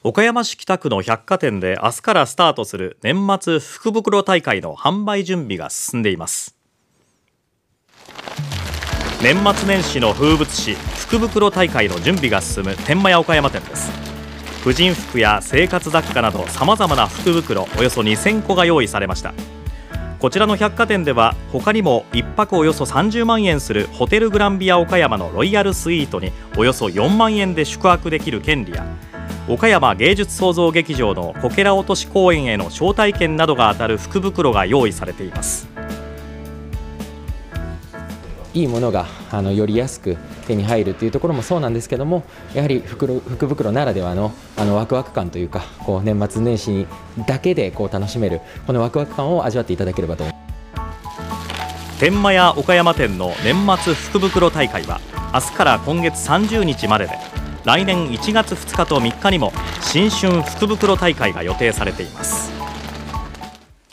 岡山市北区の百貨店で明日からスタートする年末福袋大会の販売準備が進んでいます。年末年始の風物詩福袋大会の準備が進む天満屋岡山店です。婦人服や生活雑貨などさまざまな福袋およそ2000個が用意されました。こちらの百貨店では他にも1泊およそ30万円するホテルグランビア岡山のロイヤルスイートにおよそ4万円で宿泊できる権利や岡山芸術創造劇場のこけら落とし公演への招待券などが当たる福袋が用意されています。 いいものがより安く手に入るというところもそうなんですけども、やはり福袋ならではのワクワク感というか、年末年始だけで楽しめるこのワクワク感を味わっていただければと思います。 天満屋岡山店の年末福袋大会は明日から今月30日までで、来年1月2日と3日にも新春福袋大会が予定されています。